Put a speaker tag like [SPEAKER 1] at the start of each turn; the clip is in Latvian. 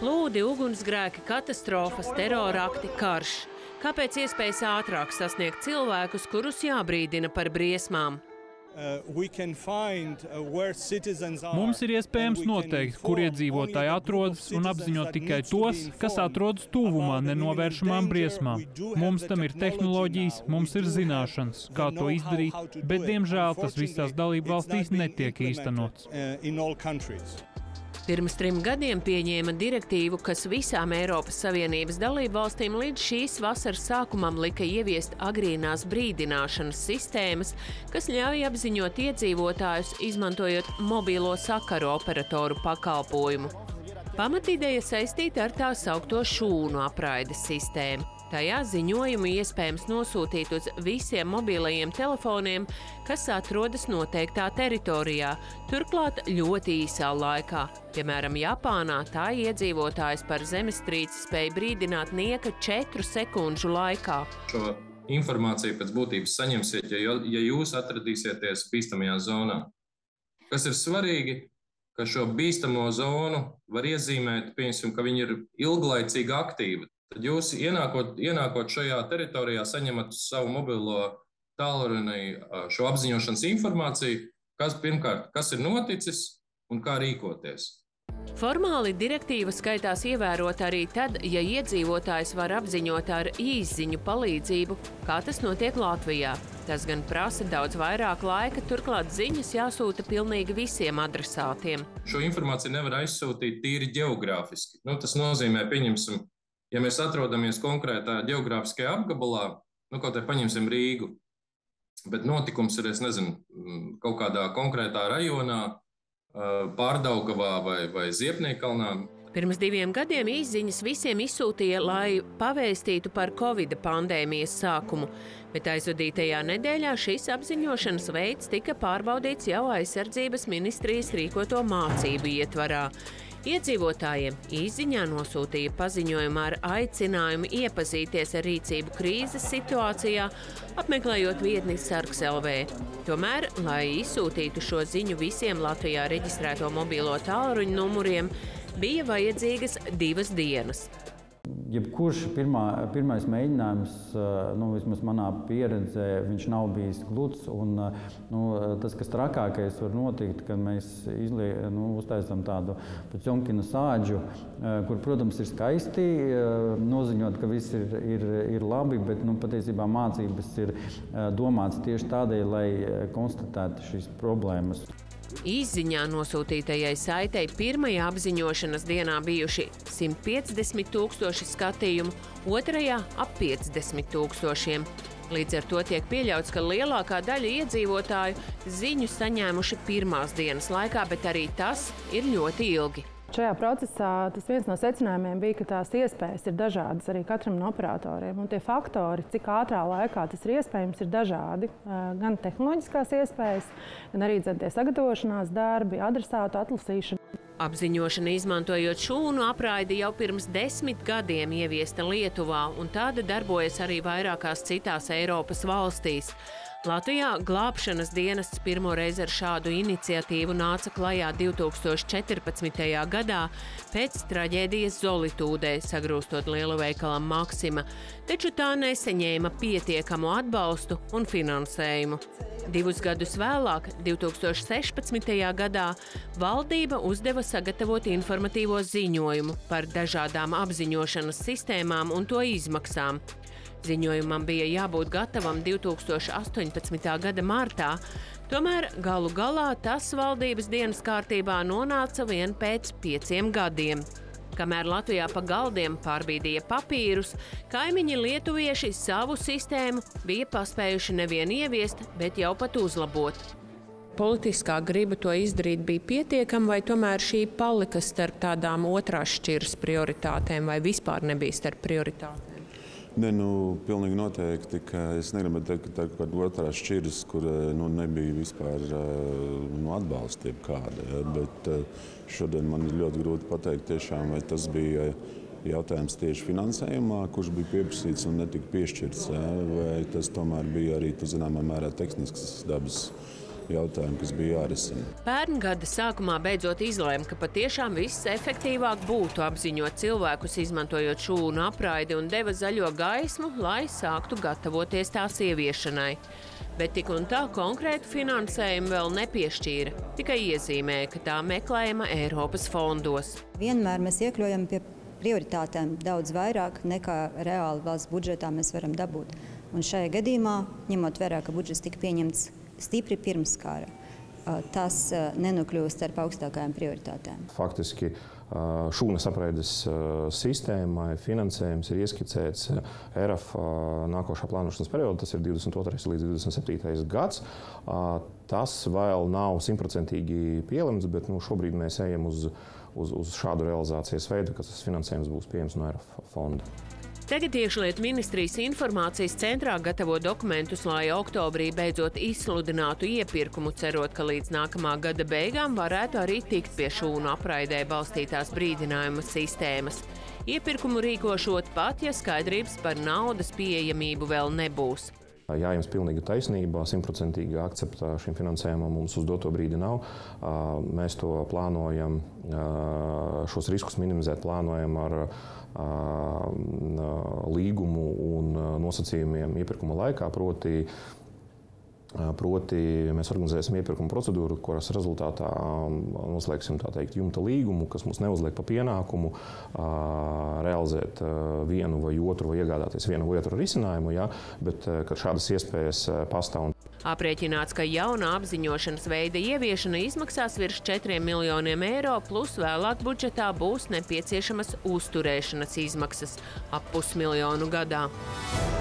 [SPEAKER 1] Plūdi, ugunsgrēki, katastrofas, terorakti, karš. Kāpēc iespējas ātrāk sasniegt cilvēkus, kurus jābrīdina par briesmām?
[SPEAKER 2] Mums ir iespējams noteikt, kur iedzīvotāji atrodas un apziņot tikai tos, kas atrodas tuvumā nenovēršamām briesmām. Mums tam ir tehnoloģijas, mums ir zināšanas, kā to izdarīt, bet, diemžēl, tas visās dalību valstīs netiek īstenots.
[SPEAKER 1] Pirms 3 gadiem pieņēma direktīvu, kas visām Eiropas Savienības dalību valstīm līdz šīs vasaras sākumam lika ieviest agrīnās brīdināšanas sistēmas, kas ļauj apziņot iedzīvotājus, izmantojot mobīlo sakaru operatoru pakalpojumu. Pamatideja saistīta ar tā saukto šūnu apraides sistēmu. Tajā ziņojumu iespējams nosūtīt uz visiem mobilajiem telefoniem, kas atrodas noteiktā teritorijā, turklāt ļoti īsā laikā. Piemēram, Japānā tā iedzīvotājs par zemestrīci spēja brīdināt nieka 4 sekundžu laikā.
[SPEAKER 3] Šo informāciju pēc būtības saņemsiet, ja jūs atradīsieties bīstamajā zonā. Kas ir svarīgi, ka šo bīstamo zonu var iezīmēt, pieņemsim, ka viņi ir ilglaicīgi aktīvi. Tad jūs ienākot šajā teritorijā saņemat savu mobilo tālruni šo apziņošanas informāciju, kas ir noticis un kā rīkoties.
[SPEAKER 1] Formāli direktīva skaitās ievērot arī tad, ja iedzīvotājs var apziņot ar īsziņu palīdzību, kā tas notiek Latvijā. Tas gan prasa daudz vairāk laika, turklāt ziņas jāsūta pilnīgi visiem adresātiem.
[SPEAKER 3] Šo informāciju nevar aizsūtīt tīri ģeogrāfiski. Tas nozīmē, pieņemsim, ja mēs atrodamies konkrētā ģeogrāfiskajā apgabalā, kaut kā paņemsim Rīgu, bet notikums ir, kaut kādā konkrētā rajonā, Pārdaugavā vai Ziepniekalnā.
[SPEAKER 1] Pirms 2 gadiem īsziņas visiem izsūtīja, lai pavēstītu par Covid pandēmijas sākumu, bet aizvadītajā nedēļā šis apziņošanas veids tika pārbaudīts jau aizsardzības ministrijas rīkoto mācību ietvarā. Iedzīvotājiem īsziņā nosūtīja paziņojumu ar aicinājumu iepazīties ar rīcību krīzes situācijā, apmeklējot vietni Sargs LV. Tomēr, lai izsūtītu šo ziņu visiem Latvijā reģistrēto mobilo tālruņu numuriem, bija vajadzīgas 2 dienas.
[SPEAKER 4] Jebkurš pirmais mēģinājums, vismaz manā pieredzē, viņš nav bijis gluds. Tas, kas trakākais var notikt, kad mēs uztaisam tādu Potjomkina sādžu, kur, protams, ir skaisti noziņot, ka viss ir labi, bet patiesībā mācības ir domāts tieši tādēļ, lai konstatētu šīs problēmas.
[SPEAKER 1] Īsziņā nosūtītajai saitei pirmajā apziņošanas dienā bijuši 150 000 skatījumu, otrajā ap 50 000. Līdz ar to tiek pieļauts, ka lielākā daļa iedzīvotāju ziņu saņēmuši pirmās dienas laikā, bet arī tas ir ļoti ilgi.
[SPEAKER 5] Šajā procesā tas viens no secinājumiem bija, ka tās iespējas ir dažādas arī katram no operatoriem. Un tie faktori, cik ātrā laikā tas ir iespējams, ir dažādi. Gan tehnoloģiskās iespējas, gan arī tie sagatavošanās darbi, adresātu atlasīšana.
[SPEAKER 1] Apziņošana izmantojot šūnu apraidi jau pirms 10 gadiem ieviesta Lietuvā, un tāda darbojas arī vairākās citās Eiropas valstīs. Latvijā glābšanas dienests pirmoreiz ar šādu iniciatīvu nāca klajā 2014. gadā pēc traģēdijas Zolitūdē, sagrūstot lielveikalam Maksima, taču tā nesaņēma pietiekamu atbalstu un finansējumu. 2 gadus vēlāk, 2016. gadā, valdība uzdeva sagatavot informatīvo ziņojumu par dažādām apziņošanas sistēmām un to izmaksām. Ziņojumam bija jābūt gatavam 2018. gada martā, tomēr galu galā tas valdības dienas kārtībā nonāca vien pēc 5 gadiem. Kamēr Latvijā pa galdiem pārbīdīja papīrus, kaimiņi lietuvieši savu sistēmu bija paspējuši nevien ieviest, bet jau pat uzlabot. Politiskā griba to izdarīt bija pietiekama, vai tomēr šī palika starp tādām otrās šķiras prioritātēm, vai vispār nebija starp prioritātēm?
[SPEAKER 6] Pilnīgi noteikti, ka es negribu teikt, ka tā ir kaut kāda otrās šķiras, kur nebija vispār atbalsta jebkāda. Bet šodien man ir ļoti grūti pateikt tiešām, vai tas bija jautājums tieši finansējumā, kurš bija pieprasīts un netika piešķirts, vai tas tomēr bija arī, zināmā mērā, tehnisks dabas jautājumi, kas bija jārisina.
[SPEAKER 1] Pērn gada sākumā beidzot izlēma, ka patiešām viss efektīvāk būtu apziņot cilvēkus, izmantojot šūnu apraidi, un deva zaļo gaismu, lai sāktu gatavoties tās ieviešanai. Bet tik un tā konkrētu finansējumu vēl nepiešķīra, tikai iezīmēja, ka tā meklējama Eiropas fondos.
[SPEAKER 7] Vienmēr mēs iekļaujam pie prioritātēm daudz vairāk nekā reāli valsts budžetā mēs varam dabūt. Un šajā gadījumā, ņemot vērā, ka budžets tika pieņemts stipri pirms kara, tas nenokļūst ar augstākajām prioritātēm.
[SPEAKER 8] Faktiski šūnas apraides sistēmai finansējums ir ieskicēts ERAF nākošā plānošanas periodā, tas ir 22. līdz 27. gads. Tas vēl nav 100% pielemts, bet šobrīd mēs ejam uz šādu realizācijas veidu, ka tas finansējums būs pieejams no ERAF fonda.
[SPEAKER 1] Tagad Iekšlietu ministrijas informācijas centrā gatavo dokumentus, lai oktobrī beidzot izsludinātu iepirkumu, cerot, ka līdz nākamā gada beigām varētu arī tikt pie šūnu apraidē balstītās brīdinājuma sistēmas. Iepirkumu rīkošot pat, ja skaidrības par naudas pieejamību vēl nebūs.
[SPEAKER 8] Jā, jums pilnīga taisnība, 100% akcepta šim finansējumam mums uz doto brīdi nav. Mēs to plānojam, šos riskus minimizēt plānojam ar līgumu un nosacījumiem iepirkuma laikā, proti mēs organizēsim iepirkuma procedūru, kuras rezultātā noslēgsim jumta līgumu, kas mums neuzliek pa pienākumu realizēt vienu vai otru vai iegādāties vienu vai otru risinājumu, ja, bet kad šādas iespējas pastāv.
[SPEAKER 1] Aprēķināts, ka jauna apziņošanas veida ieviešana izmaksās virs 4 miljoniem eiro, plus vēlāk budžetā būs nepieciešamas uzturēšanas izmaksas ap 500 000 gadā.